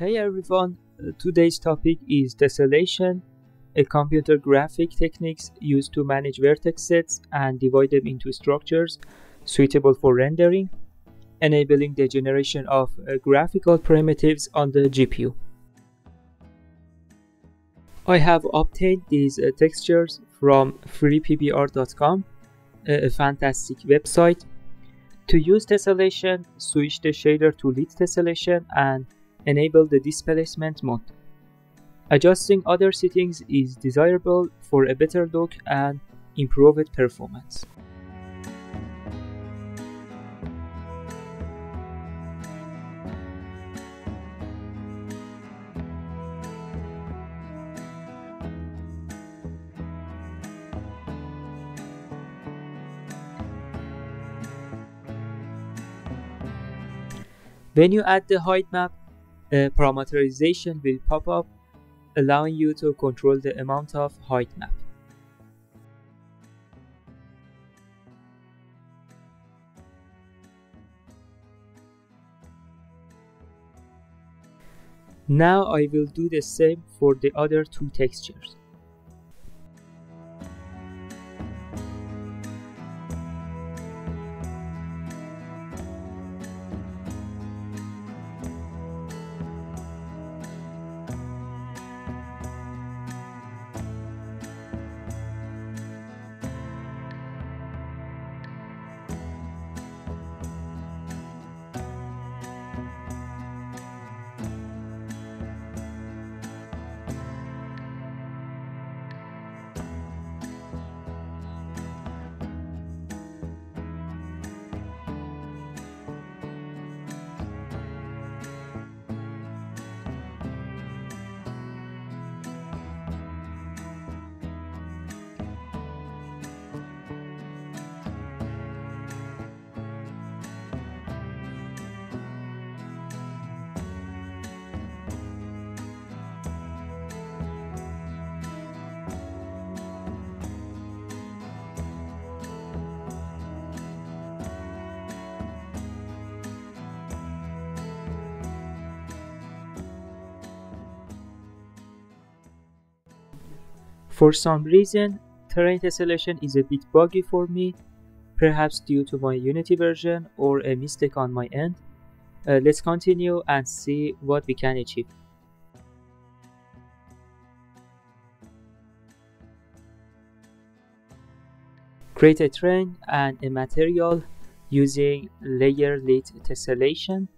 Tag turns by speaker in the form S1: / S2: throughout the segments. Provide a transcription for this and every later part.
S1: Hey everyone, today's topic is tessellation, a computer graphic techniques used to manage vertex sets and divide them into structures suitable for rendering, enabling the generation of graphical primitives on the GPU. I have obtained these textures from freepbr.com, a fantastic website. To use tessellation, switch the shader to lit tessellation and enable the displacement mode. Adjusting other settings is desirable for a better look and improved performance. When you add the height map, a parameterization will pop up, allowing you to control the amount of height map. Now I will do the same for the other two textures. For some reason, terrain tessellation is a bit buggy for me, perhaps due to my Unity version or a mistake on my end. Let's continue and see what we can achieve. Create a terrain and a material using layer lit tessellation.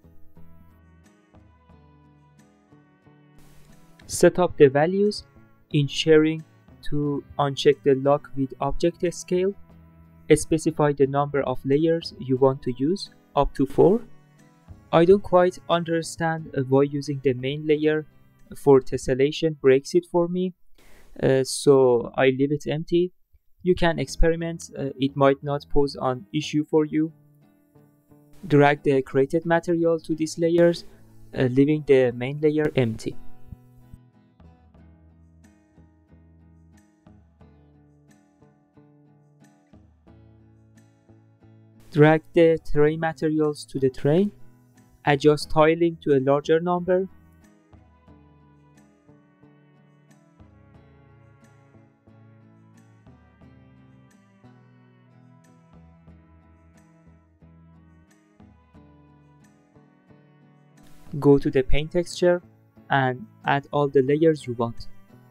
S1: Set up the values, ensuring to uncheck the lock with object scale. Specify the number of layers you want to use, up to 4. I don't quite understand why using the main layer for tessellation breaks it for me, so I leave it empty. You can experiment, it might not pose an issue for you. Drag the created material to these layers, leaving the main layer empty. Drag the terrain materials to the terrain, adjust tiling to a larger number, go to the paint texture and add all the layers you want.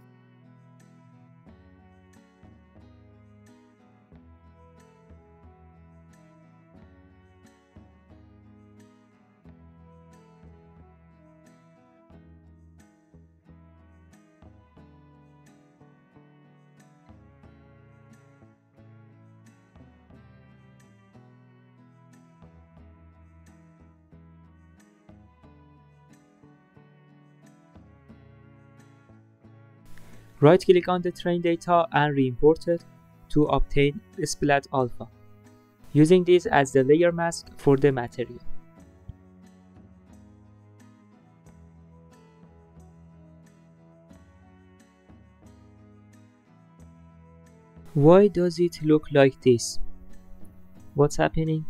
S1: Right-click on the terrain data and re-import it to obtain Splat Alpha, using this as the layer mask for the material. Why does it look like this? What's happening?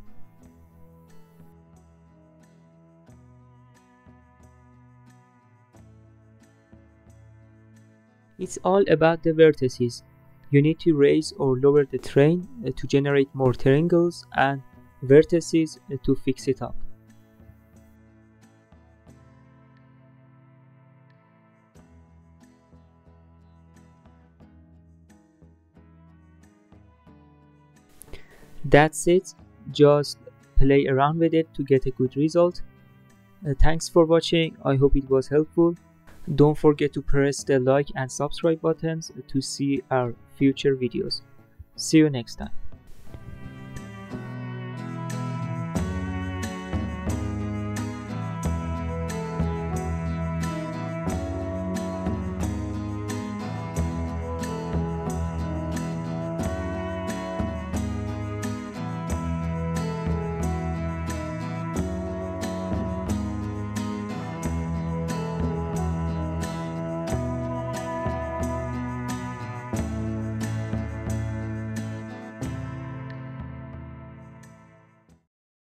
S1: It's all about the vertices. You need to raise or lower the terrain to generate more triangles, and vertices to fix it up. That's it. Just play around with it to get a good result. Thanks for watching. I hope it was helpful. Don't forget to press the like and subscribe buttons to see our future videos. See you next time.